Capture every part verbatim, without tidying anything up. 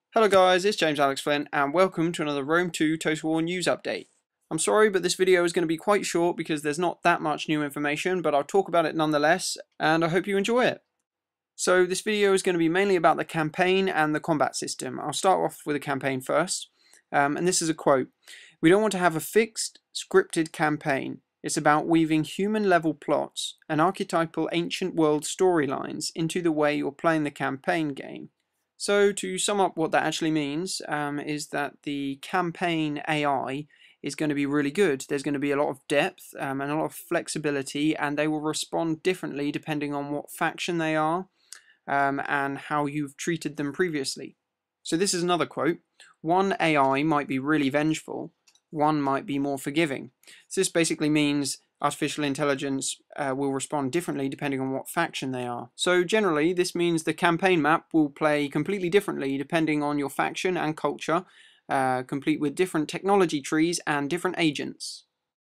Hello guys, it's James Alex Flynn and welcome to another Rome two Total War news update. I'm sorry, but this video is going to be quite short because there's not that much new information, but I'll talk about it nonetheless and I hope you enjoy it. So this video is going to be mainly about the campaign and the combat system. I'll start off with the campaign first, um, and this is a quote. "We don't want to have a fixed, scripted campaign. It's about weaving human-level plots and archetypal ancient world storylines into the way you're playing the campaign game." So to sum up what that actually means um, is that the campaign A I is going to be really good. There's going to be a lot of depth um, and a lot of flexibility, and they will respond differently depending on what faction they are um, and how you've treated them previously. So this is another quote. "One A I might be really vengeful, one might be more forgiving." So this basically means artificial intelligence uh, will respond differently depending on what faction they are. So generally this means the campaign map will play completely differently depending on your faction and culture, uh, complete with different technology trees and different agents.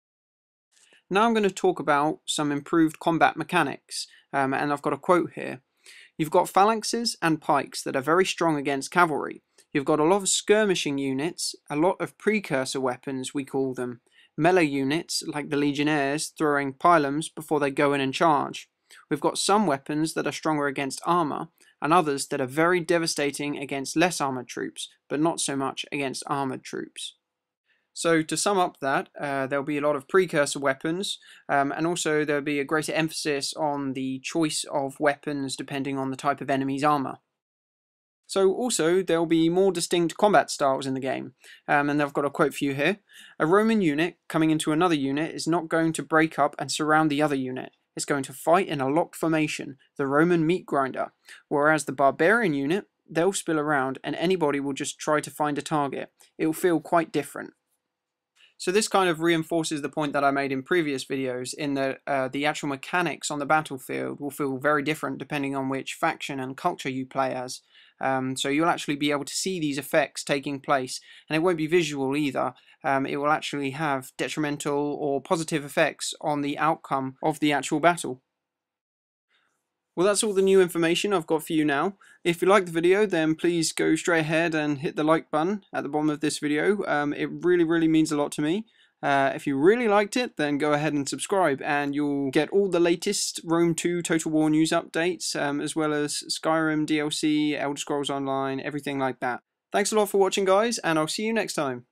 Now I'm going to talk about some improved combat mechanics, um, and I've got a quote here. "You've got phalanxes and pikes that are very strong against cavalry. You've got a lot of skirmishing units, a lot of precursor weapons we call them, melee units like the legionnaires throwing pylons before they go in and charge. We've got some weapons that are stronger against armor, and others that are very devastating against less armored troops, but not so much against armored troops." So to sum up that, uh, there'll be a lot of precursor weapons, um, and also there'll be a greater emphasis on the choice of weapons depending on the type of enemy's armor. So also there'll be more distinct combat styles in the game, um, and I've got a quote for you here. "A Roman unit coming into another unit is not going to break up and surround the other unit. It's going to fight in a locked formation, the Roman meat grinder, whereas the barbarian unit, they'll spill around and anybody will just try to find a target. It will feel quite different." So this kind of reinforces the point that I made in previous videos in that uh, the actual mechanics on the battlefield will feel very different depending on which faction and culture you play as. Um, so you'll actually be able to see these effects taking place, and it won't be visual either. Um, it will actually have detrimental or positive effects on the outcome of the actual battle. Well, that's all the new information I've got for you now. If you like the video, then please go straight ahead and hit the like button at the bottom of this video. Um, it really, really means a lot to me. Uh, if you really liked it, then go ahead and subscribe, and you'll get all the latest Rome two Total War news updates, um, as well as Skyrim D L C, Elder Scrolls Online, everything like that. Thanks a lot for watching, guys, and I'll see you next time.